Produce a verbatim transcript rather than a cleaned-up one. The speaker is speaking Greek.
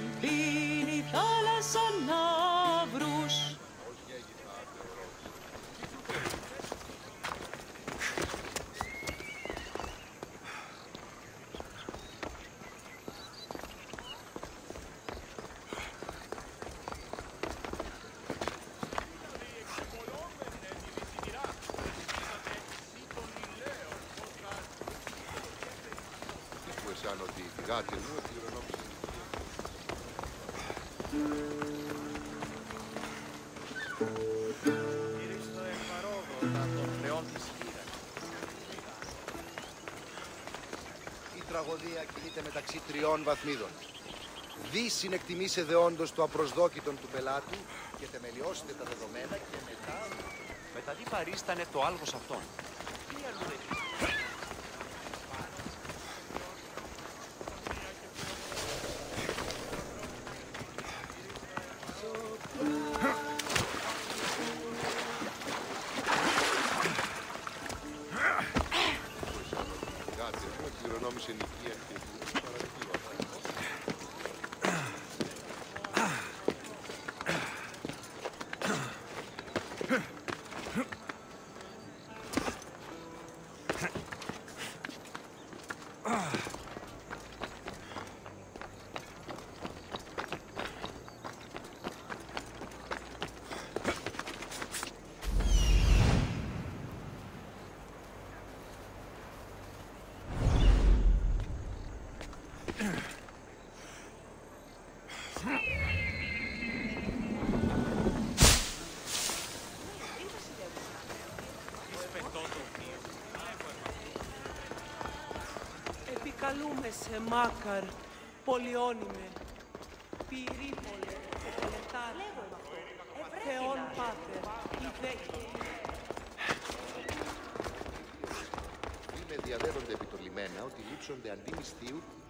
πίνει η θάλασσα ναύρους. Σαν ότι η γάτη μου κληρονόμησε. Γύρισε το ευπαρόδοτα των θεών της χείρας. Η τραγωδία κινείται μεταξύ τριών βαθμίδων. Δι συνεκτιμήσε δεόντως το απροσδόκητον του πελάτου και θεμελιώσετε τα δεδομένα και μετά... Μετά τι παρίστανε το άλγος αυτόν. Τι αλλού έχει. Κληρονόμησε νοικία και παραδείγμα. Επικαλούμε σε Μάκαρ, Πολυώνυμε, Πυρήπολε, Επελετάρε, Θεόν Πάτερ, Ιδέκη. Είμαι διαδέονται επί το λιμένα ότι λείψονται αντί μυστίου